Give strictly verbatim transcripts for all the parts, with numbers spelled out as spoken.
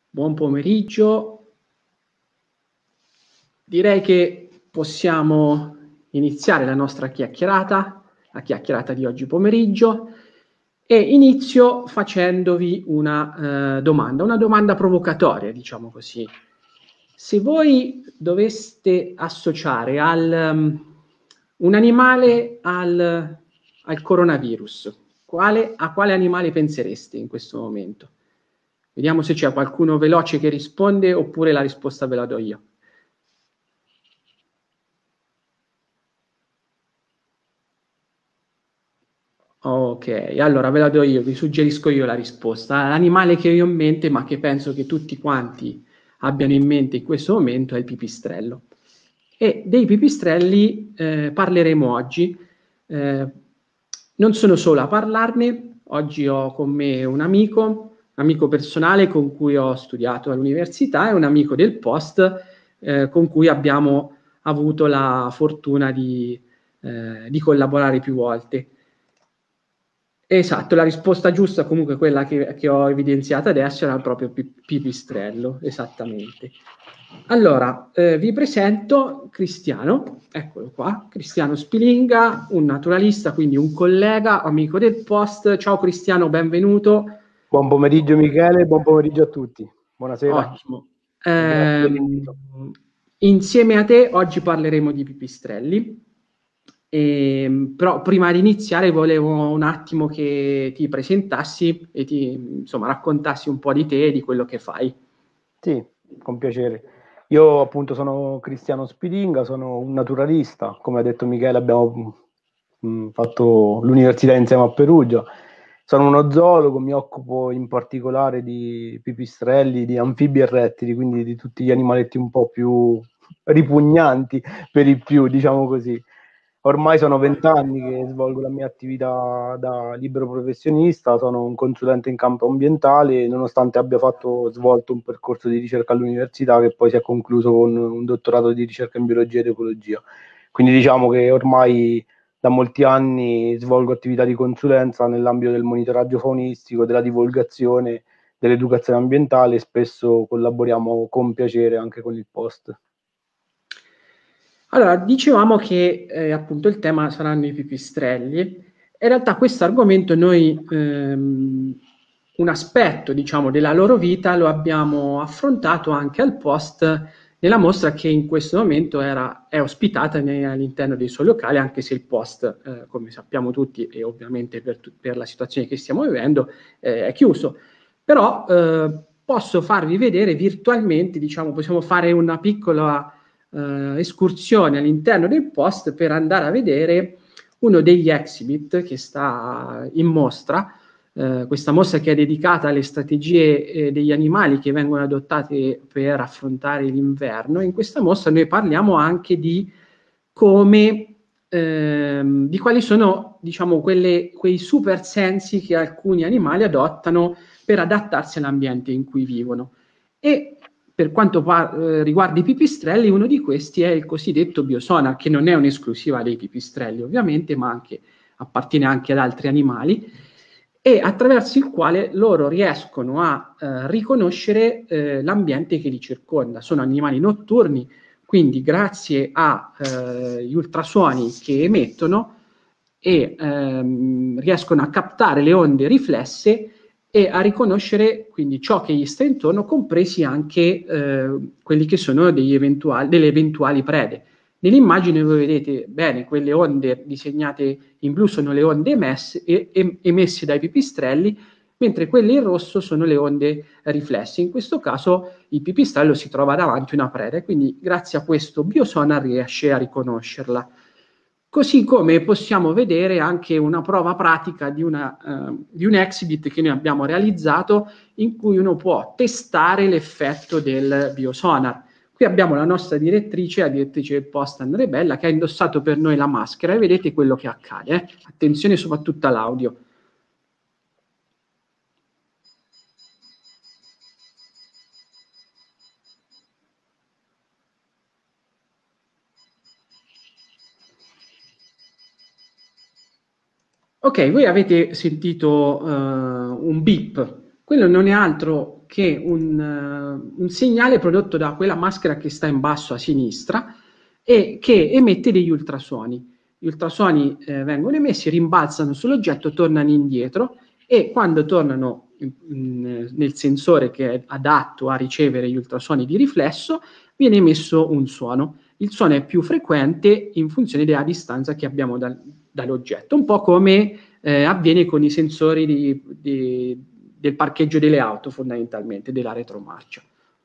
Buon pomeriggio. Direi che possiamo iniziare la nostra chiacchierata, la chiacchierata di oggi pomeriggio, e inizio facendovi una eh, domanda, una domanda provocatoria, diciamo così. Se voi doveste associare al, um, un animale al, al coronavirus, quale, a quale animale pensereste in questo momento? Vediamo se c'è qualcuno veloce che risponde oppure la risposta ve la do io. Ok, allora ve la do io, vi suggerisco io la risposta. L'animale che io ho in mente, ma che penso che tutti quanti abbiano in mente in questo momento, è il pipistrello. E dei pipistrelli eh, parleremo oggi. Eh, non sono solo a parlarne, oggi ho con me un amico, un amico personale con cui ho studiato all'università e un amico del post eh, con cui abbiamo avuto la fortuna di, eh, di collaborare più volte. Esatto, la risposta giusta, comunque quella che, che ho evidenziato adesso, era proprio pipistrello, esattamente. Allora, eh, vi presento Cristiano, eccolo qua, Cristiano Spilinga, un naturalista, quindi un collega, amico del post. Ciao Cristiano, benvenuto. Buon pomeriggio Michele, buon pomeriggio a tutti. Buonasera. Ottimo. Grazie Eh, dell'invito. insieme a te oggi parleremo di pipistrelli. E, però prima di iniziare volevo un attimo che ti presentassi e ti insomma raccontassi un po' di te e di quello che fai. Sì, con piacere. Io appunto sono Cristiano Spilinga, sono un naturalista. Come ha detto Michele, abbiamo mh, fatto l'università insieme a Perugia. Sono uno zoologo, mi occupo in particolare di pipistrelli, di anfibi e rettili, quindi di tutti gli animaletti un po' più ripugnanti per i più, diciamo così. Ormai sono vent'anni che svolgo la mia attività da libero professionista, sono un consulente in campo ambientale, nonostante abbia fatto, svolto un percorso di ricerca all'università che poi si è concluso con un dottorato di ricerca in biologia ed ecologia. Quindi diciamo che ormai da molti anni svolgo attività di consulenza nell'ambito del monitoraggio faunistico, della divulgazione, dell'educazione ambientale e spesso collaboriamo con piacere anche con il Post. Allora, dicevamo che eh, appunto il tema saranno i pipistrelli. In realtà questo argomento noi ehm, un aspetto, diciamo, della loro vita lo abbiamo affrontato anche al post nella mostra che in questo momento era, è ospitata nei, all'interno dei suoi locali, anche se il post, eh, come sappiamo tutti, e ovviamente per, per la situazione che stiamo vivendo, eh, è chiuso. Però eh, posso farvi vedere virtualmente, diciamo, possiamo fare una piccola eh, escursione all'interno del post per andare a vedere uno degli exhibit che sta in mostra. Eh, questa mostra che è dedicata alle strategie eh, degli animali che vengono adottate per affrontare l'inverno. In questa mostra noi parliamo anche di come, ehm, di quali sono, diciamo, quelle, quei super sensi che alcuni animali adottano per adattarsi all'ambiente in cui vivono. E per quanto par- eh, riguarda i pipistrelli, uno di questi è il cosiddetto biosonar, che non è un'esclusiva dei pipistrelli ovviamente, ma anche, appartiene anche ad altri animali, e attraverso il quale loro riescono a eh, riconoscere eh, l'ambiente che li circonda. Sono animali notturni, quindi grazie agli eh, ultrasuoni che emettono e ehm, riescono a captare le onde riflesse e a riconoscere quindi ciò che gli sta intorno, compresi anche eh, quelli che sono degli eventuali, delle eventuali prede. Nell'immagine voi vedete bene, quelle onde disegnate in blu sono le onde emesse, e, emesse dai pipistrelli, mentre quelle in rosso sono le onde riflesse. In questo caso il pipistrello si trova davanti a una preda e quindi grazie a questo biosonar riesce a riconoscerla. Così come possiamo vedere anche una prova pratica di, una, uh, di un exhibit che noi abbiamo realizzato in cui uno può testare l'effetto del biosonar. Qui abbiamo la nostra direttrice, la direttrice del post Andrea Bella, che ha indossato per noi la maschera e vedete quello che accade. Eh? Attenzione soprattutto all'audio. Ok, voi avete sentito uh, un beep. Quello non è altro che un, uh, un segnale prodotto da quella maschera che sta in basso a sinistra e che emette degli ultrasuoni. Gli ultrasuoni eh, vengono emessi, rimbalzano sull'oggetto, tornano indietro e quando tornano in, in, nel sensore che è adatto a ricevere gli ultrasuoni di riflesso, viene emesso un suono. Il suono è più frequente in funzione della distanza che abbiamo dal, dall'oggetto, un po' come eh, avviene con i sensori di, di, del parcheggio delle auto, fondamentalmente, della retromarcia.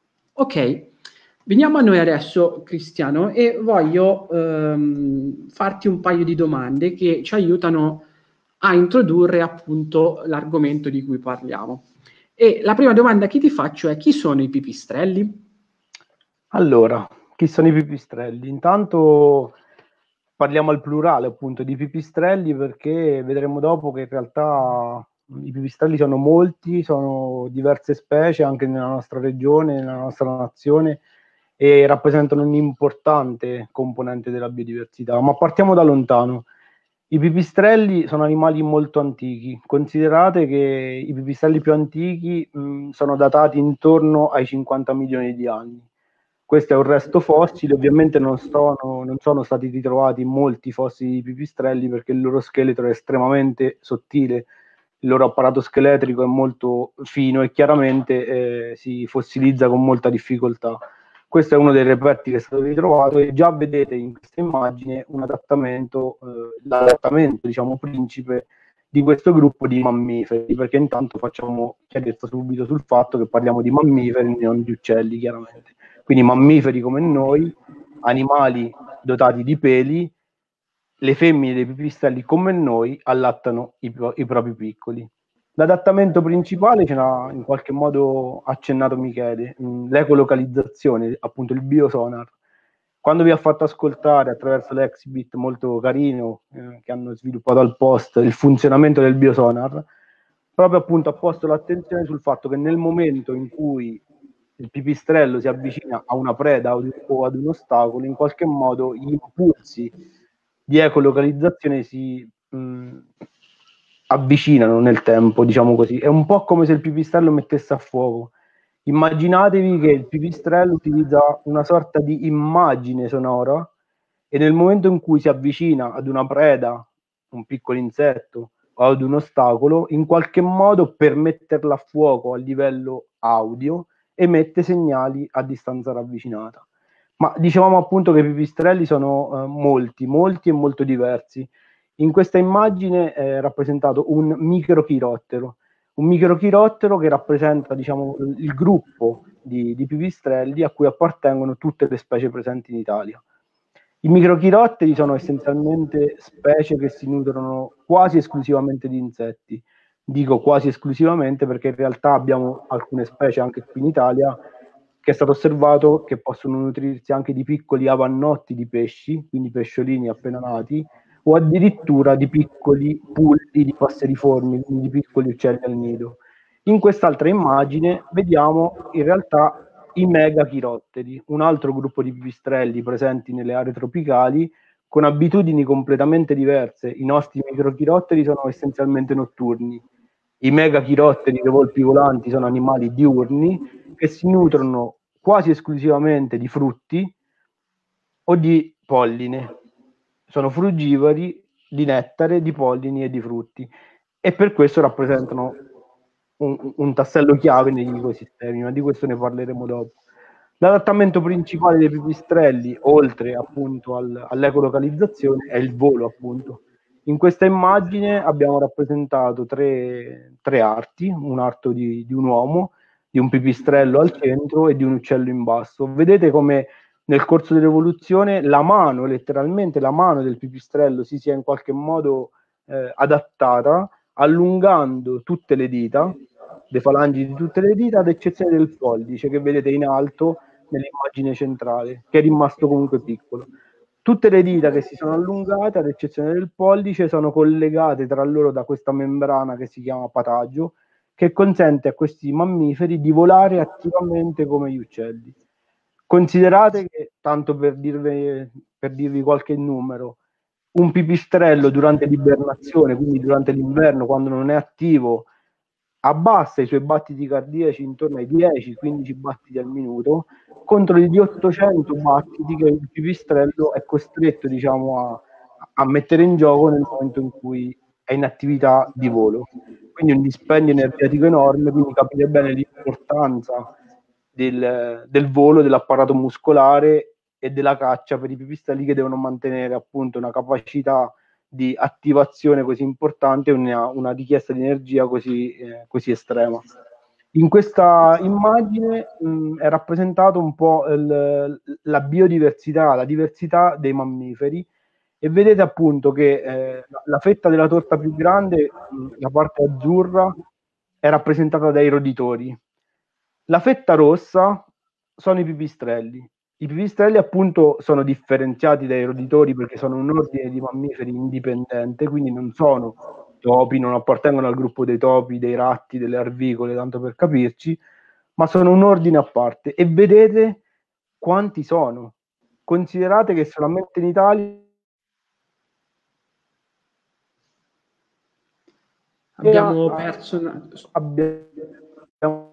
Ok, veniamo a noi adesso, Cristiano, e voglio ehm, farti un paio di domande che ci aiutano a introdurre appunto l'argomento di cui parliamo. E la prima domanda che ti faccio è: chi sono i pipistrelli? Allora, chi sono i pipistrelli? Intanto parliamo al plurale appunto di pipistrelli, perché vedremo dopo che in realtà i pipistrelli sono molti, sono diverse specie anche nella nostra regione, nella nostra nazione, e rappresentano un importante componente della biodiversità. Ma partiamo da lontano. I pipistrelli sono animali molto antichi. Considerate che i pipistrelli più antichi mh, sono datati intorno ai cinquanta milioni di anni. Questo è un resto fossile, ovviamente non, sono, non sono stati ritrovati molti fossili di pipistrelli perché il loro scheletro è estremamente sottile, il loro apparato scheletrico è molto fino e chiaramente eh, si fossilizza con molta difficoltà. Questo è uno dei reperti che è stato ritrovato e già vedete in questa immagine un adattamento, eh, l'adattamento diciamo principe di questo gruppo di mammiferi, perché intanto facciamo chiarezza subito sul fatto che parliamo di mammiferi, non di uccelli chiaramente. Quindi mammiferi come noi, animali dotati di peli, le femmine dei pipistrelli come noi allattano i, i propri piccoli. L'adattamento principale ce l'ha in qualche modo accennato Michele, l'ecolocalizzazione, appunto il biosonar. Quando vi ha fatto ascoltare attraverso l'exhibit molto carino eh, che hanno sviluppato al post il funzionamento del biosonar, proprio appunto ha posto l'attenzione sul fatto che nel momento in cui il pipistrello si avvicina a una preda o ad un ostacolo, in qualche modo gli impulsi di ecolocalizzazione si mh, avvicinano nel tempo, diciamo così. È un po' come se il pipistrello mettesse a fuoco. Immaginatevi che il pipistrello utilizza una sorta di immagine sonora e nel momento in cui si avvicina ad una preda, un piccolo insetto o ad un ostacolo, in qualche modo per metterla a fuoco a livello audio emette segnali a distanza ravvicinata. Ma dicevamo appunto che i pipistrelli sono eh, molti, molti e molto diversi. In questa immagine è rappresentato un microchirottero, un microchirottero che rappresenta diciamo, il gruppo di, di pipistrelli a cui appartengono tutte le specie presenti in Italia. I microchirotteri sono essenzialmente specie che si nutrono quasi esclusivamente di insetti. Dico quasi esclusivamente perché in realtà abbiamo alcune specie anche qui in Italia che è stato osservato che possono nutrirsi anche di piccoli avannotti di pesci, quindi pesciolini appena nati, o addirittura di piccoli pulli di passeriformi, quindi di piccoli uccelli al nido. In quest'altra immagine vediamo in realtà i megachirotteri, un altro gruppo di pipistrelli presenti nelle aree tropicali con abitudini completamente diverse. I nostri microchirotteri sono essenzialmente notturni. I megachirotteri, le volpi volanti, sono animali diurni che si nutrono quasi esclusivamente di frutti o di polline. Sono frugivori di nettare, di pollini e di frutti e per questo rappresentano un, un tassello chiave negli ecosistemi, ma di questo ne parleremo dopo. L'adattamento principale dei pipistrelli, oltre appunto al, all'ecolocalizzazione, è il volo appunto. In questa immagine abbiamo rappresentato tre, tre arti, un arto di, di un uomo, di un pipistrello al centro e di un uccello in basso. Vedete come nel corso dell'evoluzione la mano, letteralmente la mano del pipistrello si sia in qualche modo eh, adattata, allungando tutte le dita, le falangi di tutte le dita, ad eccezione del pollice che vedete in alto nell'immagine centrale, che è rimasto comunque piccolo. Tutte le dita che si sono allungate, ad eccezione del pollice, sono collegate tra loro da questa membrana che si chiama patagio, che consente a questi mammiferi di volare attivamente come gli uccelli. Considerate che, tanto per dirvi, per dirvi qualche numero, un pipistrello durante l'ibernazione, quindi durante l'inverno, quando non è attivo, abbassa i suoi battiti cardiaci intorno ai dieci quindici battiti al minuto, contro gli ottocento battiti che il pipistrello è costretto, diciamo, a, a mettere in gioco nel momento in cui è in attività di volo. Quindi un dispendio energetico enorme, quindi capite bene l'importanza del, del volo, dell'apparato muscolare e della caccia per i pipistrelli, che devono mantenere appunto una capacità di attivazione così importante, una, una richiesta di energia così, eh, così estrema. In questa immagine mh, è rappresentato un po' il, la biodiversità, la diversità dei mammiferi, e vedete appunto che eh, la fetta della torta più grande, mh, la parte azzurra, è rappresentata dai roditori. La fetta rossa sono i pipistrelli. I pipistrelli appunto sono differenziati dai roditori perché sono un ordine di mammiferi indipendente, quindi non sono topi, non appartengono al gruppo dei topi, dei ratti, delle arvicole, tanto per capirci, ma sono un ordine a parte. E vedete quanti sono. Considerate che solamente in Italia abbiamo perso una... abbiamo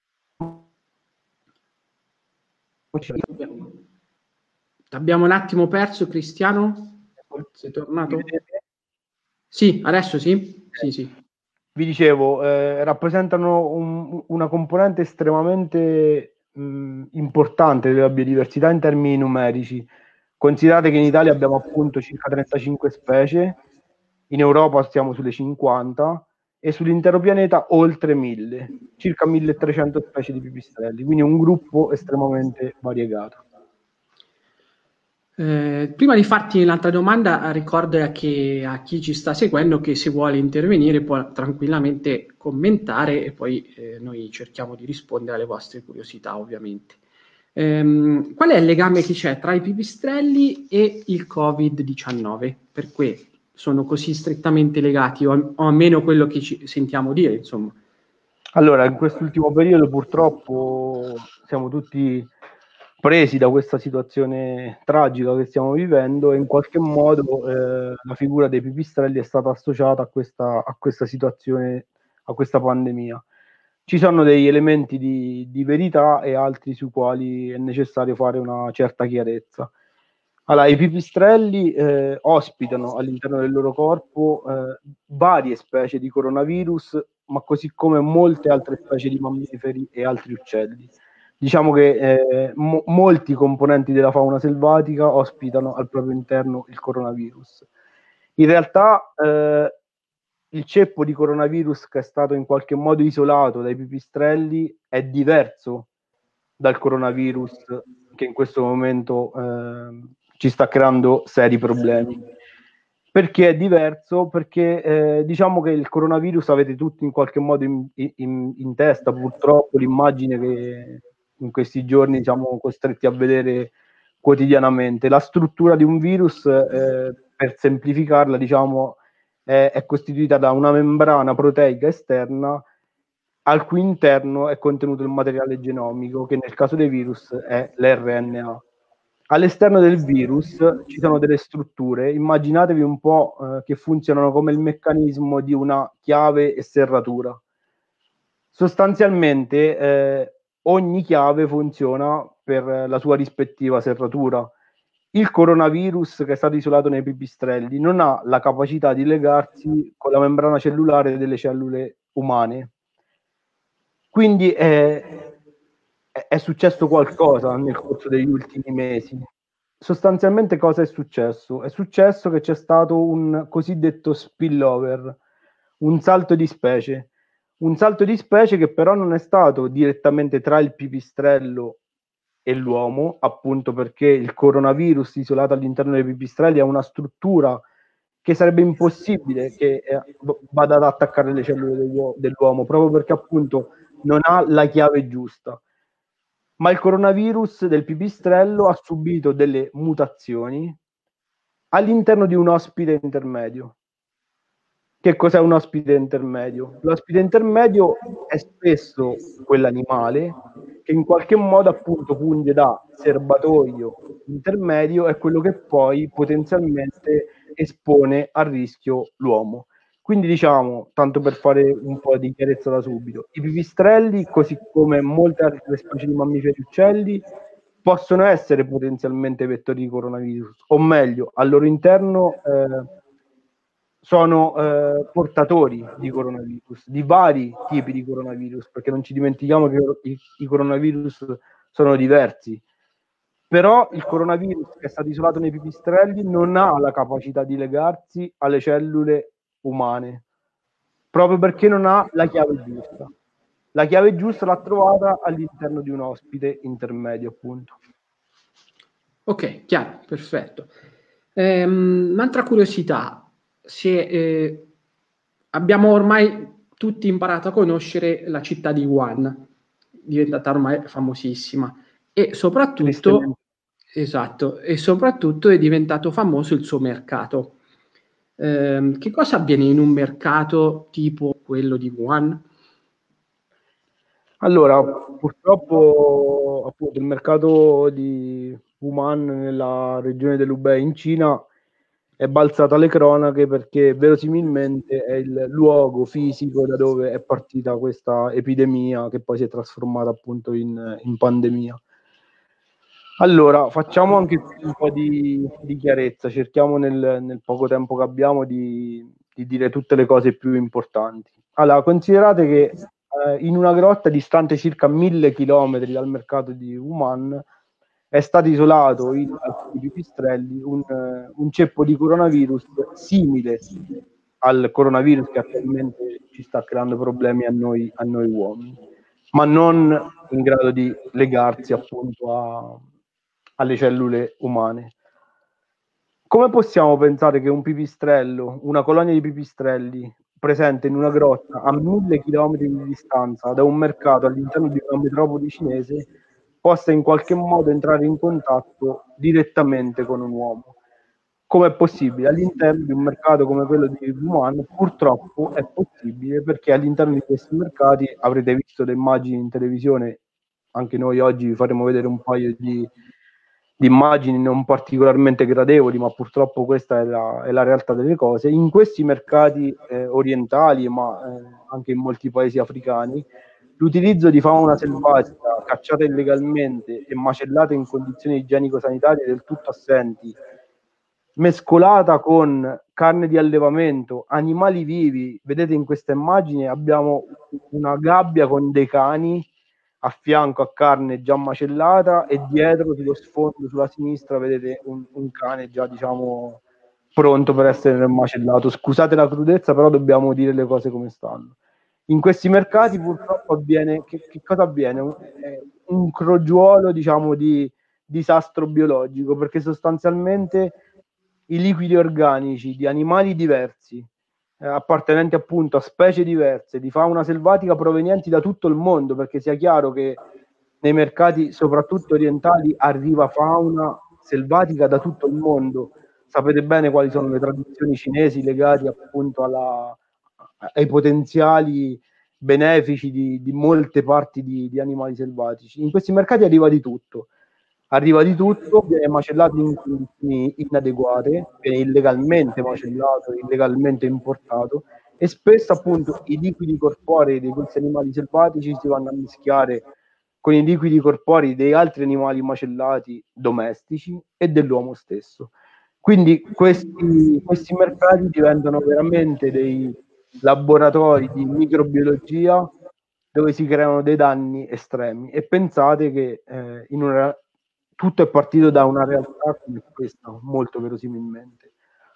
Abbiamo un attimo perso, Cristiano? Sei tornato? Sì, adesso sì? Sì, sì. Vi dicevo, eh, rappresentano un, una componente estremamente mh, importante della biodiversità in termini numerici. Considerate che in Italia abbiamo appunto circa trentacinque specie, in Europa stiamo sulle cinquanta e sull'intero pianeta oltre mille, circa milletrecento specie di pipistrelli, quindi un gruppo estremamente variegato. Eh, prima di farti l'altra domanda, ricordo che a chi ci sta seguendo che se vuole intervenire può tranquillamente commentare e poi eh, noi cerchiamo di rispondere alle vostre curiosità, ovviamente. Ehm, qual è il legame che c'è tra i pipistrelli e il covid diciannove? Perché sono così strettamente legati, o, o almeno quello che ci sentiamo dire, insomma. Allora, in quest'ultimo periodo purtroppo siamo tutti presi da questa situazione tragica che stiamo vivendo e in qualche modo eh, la figura dei pipistrelli è stata associata a questa, a questa situazione, a questa pandemia. Ci sono degli elementi di, di verità e altri sui quali è necessario fare una certa chiarezza. Allora, i pipistrelli eh, ospitano all'interno del loro corpo eh, varie specie di coronavirus, ma così come molte altre specie di mammiferi e altri uccelli. Diciamo che eh, mo- molti componenti della fauna selvatica ospitano al proprio interno il coronavirus. In realtà eh, il ceppo di coronavirus che è stato in qualche modo isolato dai pipistrelli è diverso dal coronavirus che in questo momento eh, ci sta creando seri problemi. Perché è diverso? Perché eh, diciamo che il coronavirus avete tutti in qualche modo in, in, in testa purtroppo l'immagine che in questi giorni siamo costretti a vedere quotidianamente. La struttura di un virus, eh, per semplificarla, diciamo, è, è costituita da una membrana proteica esterna al cui interno è contenuto il materiale genomico, che nel caso dei virus è l'R N A. All'esterno del virus ci sono delle strutture, immaginatevi un po' eh, che funzionano come il meccanismo di una chiave e serratura. Sostanzialmente eh, ogni chiave funziona per la sua rispettiva serratura. Il coronavirus che è stato isolato nei pipistrelli non ha la capacità di legarsi con la membrana cellulare delle cellule umane. Quindi è, è successo qualcosa nel corso degli ultimi mesi. Sostanzialmente cosa è successo? È successo che c'è stato un cosiddetto spillover, un salto di specie. Un salto di specie che però non è stato direttamente tra il pipistrello e l'uomo, appunto perché il coronavirus isolato all'interno dei pipistrelli ha una struttura che sarebbe impossibile che eh, vada ad attaccare le cellule dell'uomo, proprio perché appunto non ha la chiave giusta. Ma il coronavirus del pipistrello ha subito delle mutazioni all'interno di un ospite intermedio. Che cos'è un ospite intermedio? L'ospite intermedio è spesso quell'animale che in qualche modo appunto funge da serbatoio intermedio, è quello che poi potenzialmente espone a rischio l'uomo. Quindi diciamo, tanto per fare un po' di chiarezza da subito, i pipistrelli, così come molte altre specie di mammiferi uccelli, possono essere potenzialmente vettori di coronavirus, o meglio, al loro interno eh, sono eh, portatori di coronavirus, di vari tipi di coronavirus, perché non ci dimentichiamo che i, i coronavirus sono diversi. Però il coronavirus che è stato isolato nei pipistrelli non ha la capacità di legarsi alle cellule umane, proprio perché non ha la chiave giusta. La chiave giusta l'ha trovata all'interno di un ospite intermedio, appunto. Ok, chiaro, perfetto. Ehm, un'altra curiosità, se eh, abbiamo ormai tutti imparato a conoscere la città di Wuhan, diventata ormai famosissima, e soprattutto, esatto, e soprattutto è diventato famoso il suo mercato. Eh, che cosa avviene in un mercato tipo quello di Wuhan? Allora, purtroppo appunto il mercato di Wuhan nella regione dell'Hubei in Cina è balzato alle cronache perché verosimilmente è il luogo fisico da dove è partita questa epidemia che poi si è trasformata appunto in, in pandemia. Allora, facciamo anche un po' di, di chiarezza, cerchiamo nel, nel poco tempo che abbiamo di, di dire tutte le cose più importanti. Allora, considerate che eh, in una grotta distante circa mille chilometri dal mercato di Wuhan è stato isolato in alcuni pipistrelli un, un ceppo di coronavirus simile al coronavirus che attualmente ci sta creando problemi a noi, a noi uomini, ma non in grado di legarsi appunto a, alle cellule umane. Come possiamo pensare che un pipistrello, una colonia di pipistrelli presente in una grotta a mille chilometri di distanza da un mercato all'interno di una metropoli cinese possa in qualche modo entrare in contatto direttamente con un uomo? Come è possibile? All'interno di un mercato come quello di Wuhan purtroppo è possibile, perché all'interno di questi mercati avrete visto le immagini in televisione, anche noi oggi vi faremo vedere un paio di, di immagini non particolarmente gradevoli, ma purtroppo questa è la, è la realtà delle cose. In questi mercati eh, orientali, ma eh, anche in molti paesi africani, l'utilizzo di fauna selvatica cacciata illegalmente e macellata in condizioni igienico-sanitarie del tutto assenti, mescolata con carne di allevamento, animali vivi. Vedete in questa immagine abbiamo una gabbia con dei cani a fianco a carne già macellata e dietro sullo sfondo sulla sinistra vedete un, un cane già diciamo pronto per essere macellato. Scusate la crudezza, però dobbiamo dire le cose come stanno. In questi mercati purtroppo avviene, che, che cosa avviene? Un, un crogiuolo diciamo di disastro biologico, perché sostanzialmente i liquidi organici di animali diversi, eh, appartenenti appunto a specie diverse, di fauna selvatica provenienti da tutto il mondo, perché sia chiaro che nei mercati, soprattutto orientali, arriva fauna selvatica da tutto il mondo. Sapete bene quali sono le tradizioni cinesi legate appunto alla, ai potenziali benefici di, di molte parti di, di animali selvatici. In questi mercati arriva di tutto. Arriva di tutto, viene macellato in condizioni inadeguate, viene illegalmente macellato, illegalmente importato, e spesso appunto i liquidi corporei di questi animali selvatici si vanno a mischiare con i liquidi corporei degli altri animali macellati domestici e dell'uomo stesso. Quindi questi, questi mercati diventano veramente dei laboratori di microbiologia dove si creano dei danni estremi, e pensate che eh, in una tutto è partito da una realtà come questa, molto verosimilmente.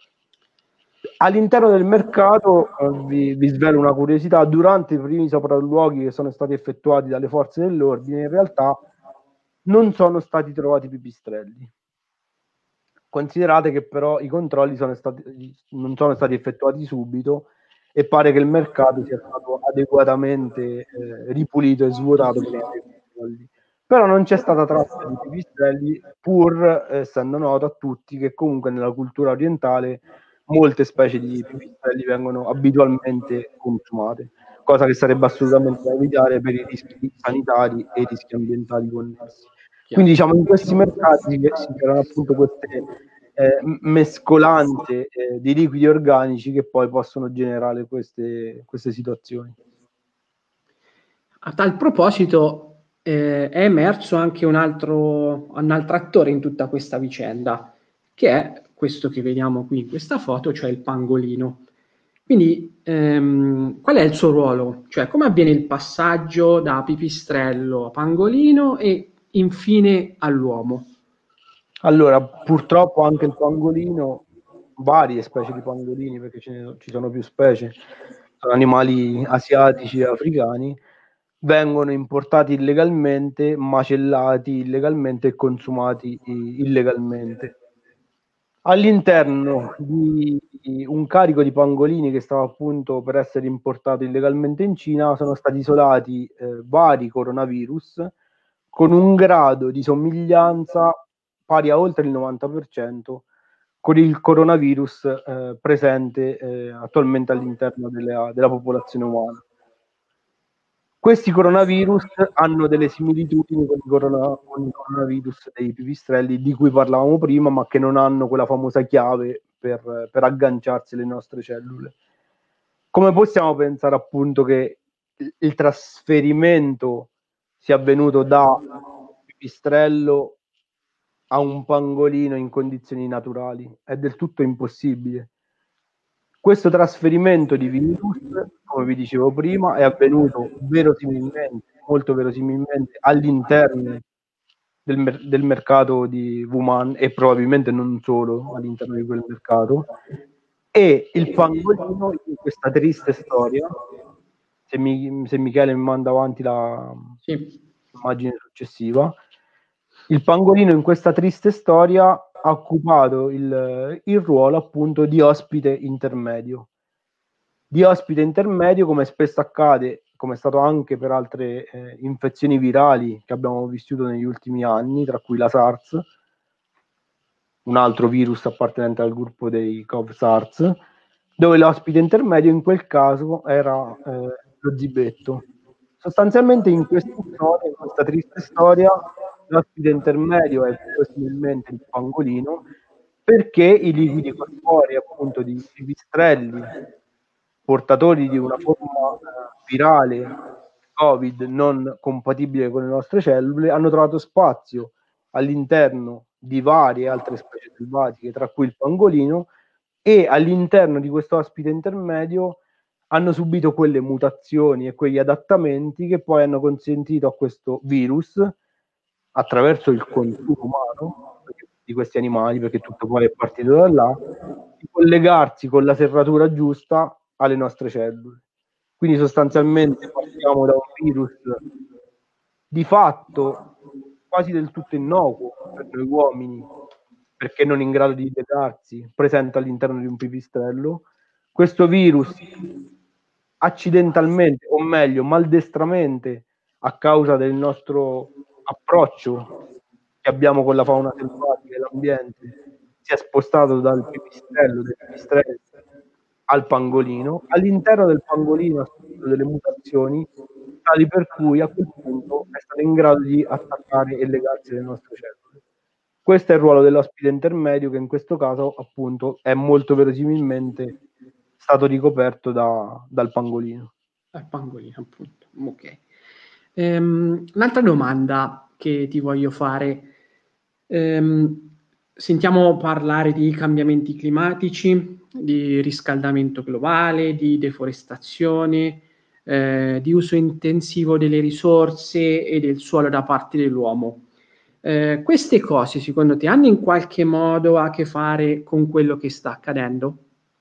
All'interno del mercato, eh, vi, vi svelo una curiosità, durante i primi sopralluoghi che sono stati effettuati dalle forze dell'ordine, in realtà non sono stati trovati pipistrelli. Considerate che però i controlli sono stati, non sono stati effettuati subito, e pare che il mercato sia stato adeguatamente eh, ripulito e svuotato per i controlli. Però non c'è stata traccia di pipistrelli, pur essendo noto a tutti che comunque nella cultura orientale molte specie di pipistrelli vengono abitualmente consumate, cosa che sarebbe assolutamente da evitare per i rischi sanitari e i rischi ambientali connessi. Quindi diciamo in questi mercati si creano appunto queste eh, mescolanze eh, di liquidi organici che poi possono generare queste, queste situazioni. A tal proposito, eh, è emerso anche un altro, un altro attore in tutta questa vicenda, che è questo che vediamo qui in questa foto, cioè il pangolino. Quindi, ehm, qual è il suo ruolo? Cioè, come avviene il passaggio da pipistrello a pangolino e infine all'uomo? Allora, purtroppo anche il pangolino, varie specie di pangolini, perché ce ne, ci sono più specie, sono animali asiatici e africani, vengono importati illegalmente, macellati illegalmente e consumati illegalmente. All'interno di un carico di pangolini che stava appunto per essere importato illegalmente in Cina sono stati isolati eh, vari coronavirus con un grado di somiglianza pari a oltre il novanta per cento con il coronavirus eh, presente eh, attualmente all'interno della, della popolazione umana. Questi coronavirus hanno delle similitudini con i, corona, con i coronavirus dei pipistrelli di cui parlavamo prima, ma che non hanno quella famosa chiave per, per agganciarsi alle nostre cellule. Come possiamo pensare appunto che il, il trasferimento sia avvenuto da pipistrello a un pangolino in condizioni naturali? È del tutto impossibile. Questo trasferimento di virus, come vi dicevo prima, è avvenuto verosimilmente, molto verosimilmente, all'interno del, mer- del mercato di Wuhan e probabilmente non solo all'interno di quel mercato. E il pangolino in questa triste storia, se, mi, se Michele mi manda avanti la Sì. immagine successiva, il pangolino in questa triste storia ha occupato il, il ruolo appunto di ospite intermedio. Di ospite intermedio, come spesso accade, come è stato anche per altre eh, infezioni virali che abbiamo vissuto negli ultimi anni, tra cui la SARS, un altro virus appartenente al gruppo dei CoV-SARS, dove l'ospite intermedio in quel caso era eh, lo zibetto. Sostanzialmente in questa storia, in questa triste storia, l'ospite intermedio è verosimilmente il pangolino, perché i liquidi corporei appunto di pipistrelli portatori di una forma eh, virale Covid non compatibile con le nostre cellule hanno trovato spazio all'interno di varie altre specie selvatiche, tra cui il pangolino, e all'interno di questo ospite intermedio hanno subito quelle mutazioni e quegli adattamenti che poi hanno consentito a questo virus, attraverso il consumo umano di questi animali, perché tutto poi è partito da là, di collegarsi con la serratura giusta alle nostre cellule. Quindi sostanzialmente partiamo da un virus di fatto quasi del tutto innocuo per noi uomini, perché non in grado di legarsi, presente all'interno di un pipistrello. Questo virus accidentalmente, o meglio maldestramente, a causa del nostro approccio che abbiamo con la fauna selvatica e l'ambiente, si è spostato dal pipistrello, del pipistrello al pangolino. All'interno del pangolino ha subito delle mutazioni tali per cui a quel punto è stato in grado di attaccare e legarsi alle nostre cellule. Questo è il ruolo dell'ospite intermedio, che in questo caso appunto è molto verosimilmente stato ricoperto da, dal pangolino. Al pangolino, appunto. Ok. Ehm, un'altra domanda che ti voglio fare. Ehm, sentiamo parlare di cambiamenti climatici, di riscaldamento globale, di deforestazione, eh, di uso intensivo delle risorse e del suolo da parte dell'uomo. Eh, queste cose, secondo te, hanno in qualche modo a che fare con quello che sta accadendo?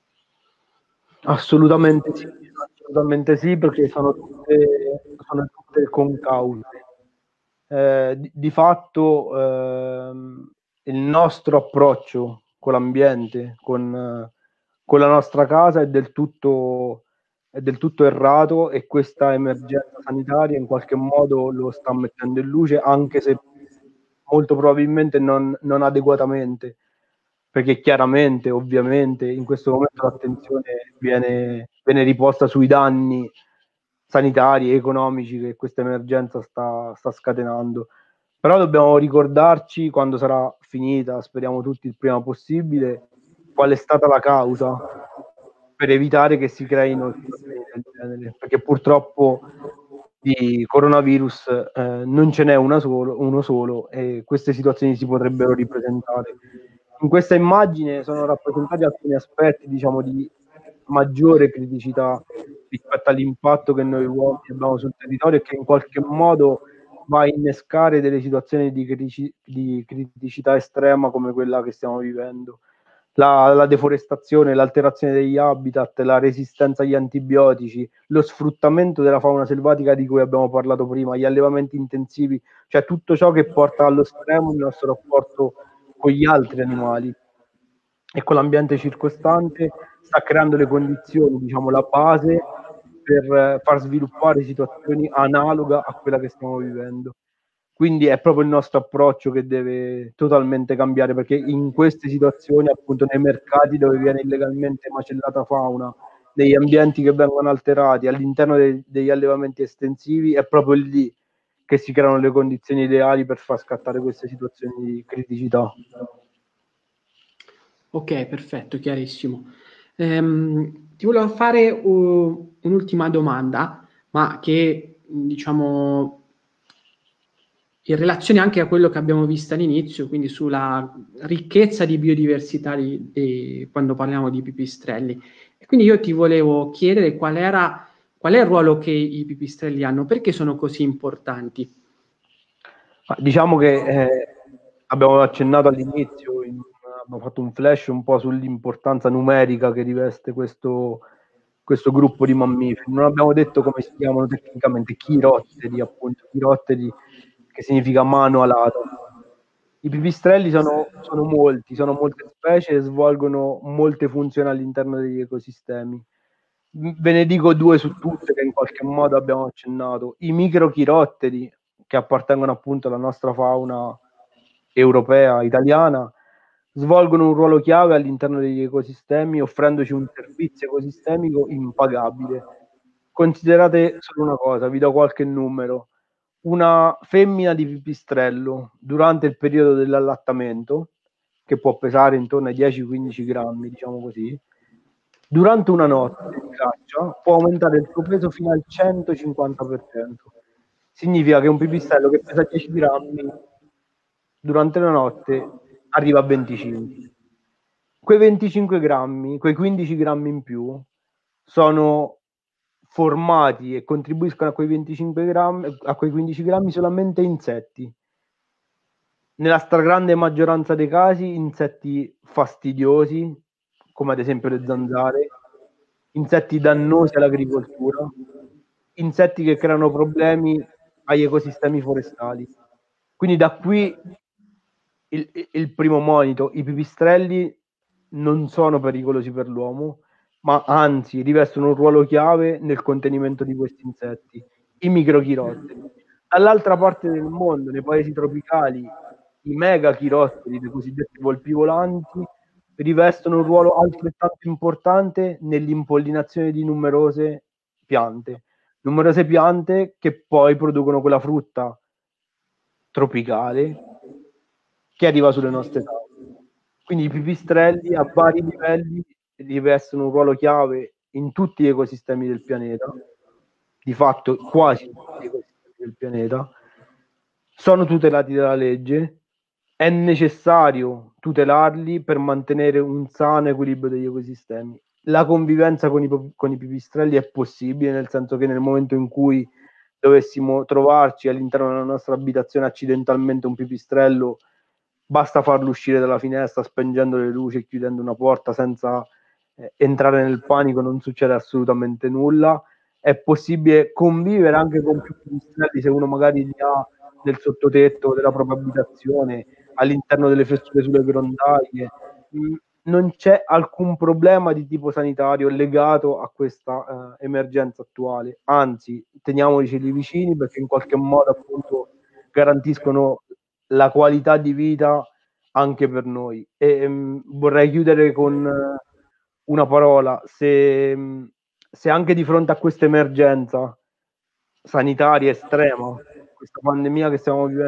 Assolutamente sì, assolutamente sì, perché sono tutte, sono tutte concause. Eh, di, di fatto ehm, il nostro approccio con l'ambiente, con, con la nostra casa è del tutto, è del tutto errato, e questa emergenza sanitaria in qualche modo lo sta mettendo in luce, anche se molto probabilmente non, non adeguatamente, perché chiaramente, ovviamente, in questo momento l'attenzione viene, viene riposta sui danni sanitari e economici che questa emergenza sta, sta scatenando. Però dobbiamo ricordarci, quando sarà finita, speriamo tutti il prima possibile, qual è stata la causa, per evitare che si creino situazioni del genere, perché purtroppo di coronavirus eh, non ce n'è una solo, uno solo, e queste situazioni si potrebbero ripresentare. In questa immagine sono rappresentati alcuni aspetti, diciamo, di maggiore criticità rispetto all'impatto che noi uomini abbiamo sul territorio e che in qualche modo va a innescare delle situazioni di, critici, di criticità estrema come quella che stiamo vivendo. La, la deforestazione, l'alterazione degli habitat, la resistenza agli antibiotici, lo sfruttamento della fauna selvatica di cui abbiamo parlato prima, gli allevamenti intensivi, cioè tutto ciò che porta allo stremo il nostro rapporto con gli altri animali e con l'ambiente circostante sta creando le condizioni, diciamo, la base per far sviluppare situazioni analoghe a quella che stiamo vivendo. Quindi è proprio il nostro approccio che deve totalmente cambiare, perché in queste situazioni, appunto nei mercati dove viene illegalmente macellata fauna, negli ambienti che vengono alterati, all'interno dei, degli allevamenti estensivi, è proprio lì che si creano le condizioni ideali per far scattare queste situazioni di criticità. Ok, perfetto, chiarissimo. Ehm, ti volevo fare uh, un'ultima domanda, ma che diciamo in relazione anche a quello che abbiamo visto all'inizio, quindi sulla ricchezza di biodiversità di, di, quando parliamo di pipistrelli. E quindi io ti volevo chiedere qual era, qual è il ruolo che i pipistrelli hanno, perché sono così importanti? Ma diciamo che eh, abbiamo accennato all'inizio, in, abbiamo fatto un flash un po' sull'importanza numerica che riveste questo, questo gruppo di mammiferi. Non abbiamo detto come si chiamano tecnicamente, chirotteri, appunto, chirotteri che significa mano alata. I pipistrelli sono, sono molti, sono molte specie e svolgono molte funzioni all'interno degli ecosistemi. Ve ne dico due su tutte che in qualche modo abbiamo accennato. I microchirotteri, che appartengono appunto alla nostra fauna europea, italiana, svolgono un ruolo chiave all'interno degli ecosistemi, offrendoci un servizio ecosistemico impagabile. Considerate solo una cosa, vi do qualche numero. Una femmina di pipistrello durante il periodo dell'allattamento, che può pesare intorno ai dieci quindici grammi, diciamo così, durante una notte di caccia può aumentare il suo peso fino al centocinquanta per cento. Significa che un pipistrello che pesa dieci grammi durante la notte arriva a venticinque. Quei venticinque grammi, quei quindici grammi in più sono formati e contribuiscono a quei venticinque grammi, a quei quindici grammi solamente insetti. Nella stragrande maggioranza dei casi insetti fastidiosi, come ad esempio le zanzare, insetti dannosi all'agricoltura, insetti che creano problemi agli ecosistemi forestali. Quindi da qui il, il primo monito: i pipistrelli non sono pericolosi per l'uomo, ma anzi rivestono un ruolo chiave nel contenimento di questi insetti, i microchirotteri. Dall'altra parte del mondo, nei paesi tropicali, i megachirotteri, le cosiddette volpi volanti, rivestono un ruolo altrettanto importante nell'impollinazione di numerose piante, numerose piante che poi producono quella frutta tropicale che arriva sulle nostre tavole. Quindi i pipistrelli a vari livelli rivestono un ruolo chiave in tutti gli ecosistemi del pianeta, di fatto quasi tutti gli ecosistemi del pianeta, sono tutelati dalla legge, è necessario tutelarli per mantenere un sano equilibrio degli ecosistemi. La convivenza con i, con i pipistrelli è possibile, nel senso che nel momento in cui dovessimo trovarci all'interno della nostra abitazione accidentalmente un pipistrello, basta farlo uscire dalla finestra spengendo le luci e chiudendo una porta senza eh, entrare nel panico, non succede assolutamente nulla. È possibile convivere anche con più pipistrelli se uno magari li ha nel sottotetto della propria abitazione, all'interno delle fessure sulle grondaie. Non c'è alcun problema di tipo sanitario legato a questa eh, emergenza attuale, anzi teniamoceli vicini perché in qualche modo appunto garantiscono la qualità di vita anche per noi. E um, vorrei chiudere con uh, una parola: se, um, se anche di fronte a questa emergenza sanitaria estrema, questa pandemia che stiamo vivendo tutti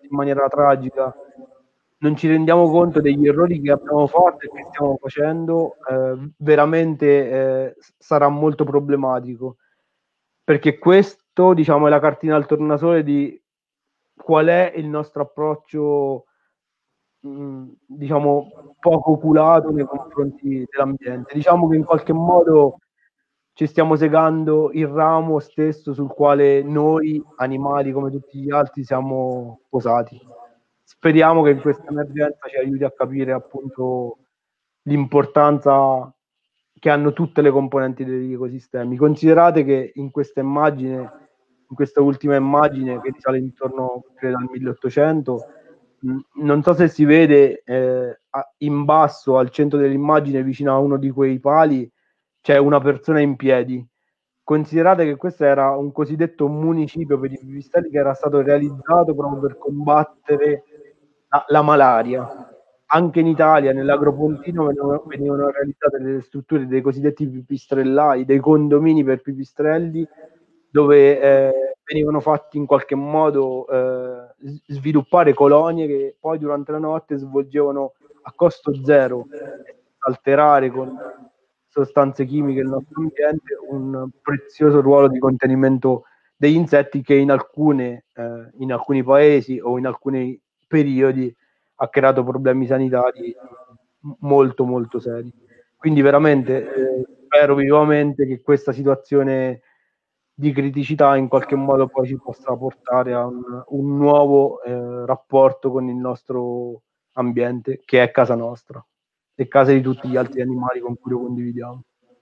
in maniera tragica, non ci rendiamo conto degli errori che abbiamo fatto e che stiamo facendo, eh, veramente eh, sarà molto problematico, perché questo, diciamo, è la cartina al tornasole di qual è il nostro approccio, mh, diciamo, poco oculato nei confronti dell'ambiente. Diciamo che in qualche modo ci stiamo segando il ramo stesso sul quale noi, animali come tutti gli altri, siamo posati. Speriamo che in questa emergenza ci aiuti a capire appunto l'importanza che hanno tutte le componenti degli ecosistemi. Considerate che in questa immagine, in questa ultima immagine che risale intorno, credo, al milleottocento, mh, non so se si vede eh, in basso al centro dell'immagine, vicino a uno di quei pali, c'è una persona in piedi. Considerate che questo era un cosiddetto municipio per i pipistrelli che era stato realizzato proprio per combattere la, la malaria. Anche in Italia, nell'Agropontino, venivano, venivano realizzate delle strutture dei cosiddetti pipistrellai, dei condomini per pipistrelli, dove eh, venivano fatti in qualche modo eh, sviluppare colonie che poi durante la notte svolgevano a costo zero, alterare con sostanze chimiche il nostro ambiente, un prezioso ruolo di contenimento degli insetti che in, alcune, eh, in alcuni paesi o in alcuni periodi ha creato problemi sanitari molto molto seri. Quindi veramente eh, spero vivamente che questa situazione di criticità in qualche modo poi ci possa portare a un, un nuovo eh, rapporto con il nostro ambiente, che è casa nostra e casa di tutti gli altri animali con cui lo condividiamo.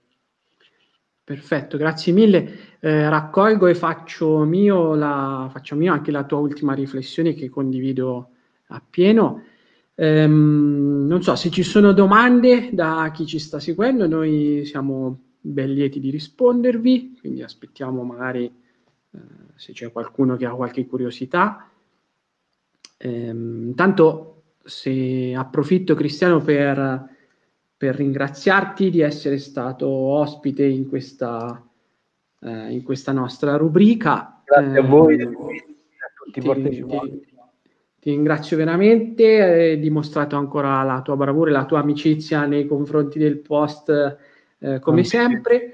Perfetto, grazie mille. Eh, raccolgo e faccio mio, la, faccio mio anche la tua ultima riflessione, che condivido appieno. Ehm, non so se ci sono domande da chi ci sta seguendo, noi siamo ben lieti di rispondervi, quindi aspettiamo magari eh, se c'è qualcuno che ha qualche curiosità. Ehm, intanto se approfitto, Cristiano, per per ringraziarti di essere stato ospite in questa, eh, in questa nostra rubrica. Grazie a voi, Eh, a tutti i ti, partecipanti. ti, ti ringrazio veramente, hai dimostrato ancora la tua bravura e la tua amicizia nei confronti del post, eh, come sempre.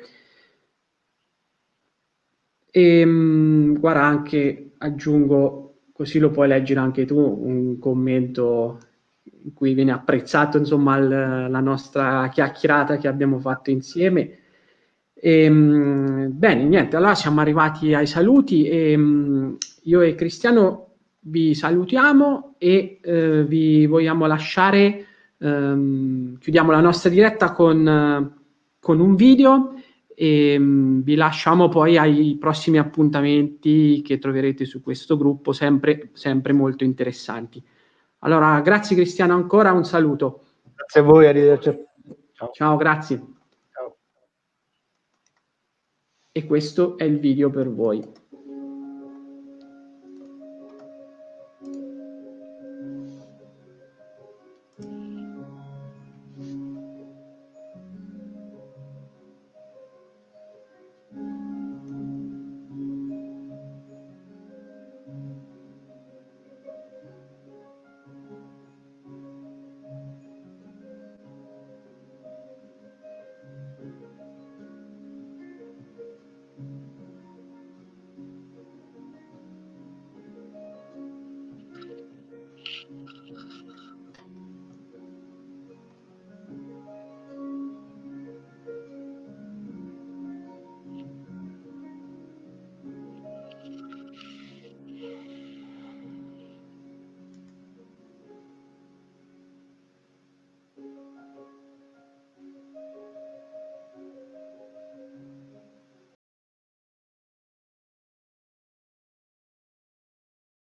E mh, guarda, anche aggiungo, così lo puoi leggere anche tu, un commento in cui viene apprezzato, insomma, il, la nostra chiacchierata che abbiamo fatto insieme. E, mh, bene, niente, allora siamo arrivati ai saluti e mh, io e Cristiano vi salutiamo e eh, vi vogliamo lasciare, ehm, chiudiamo la nostra diretta con, con un video e mh, vi lasciamo poi ai prossimi appuntamenti che troverete su questo gruppo, sempre, sempre molto interessanti. Allora, grazie Cristiano ancora, un saluto. Grazie a voi, arrivederci. Ciao. Ciao, grazie. Ciao. E questo è il video per voi.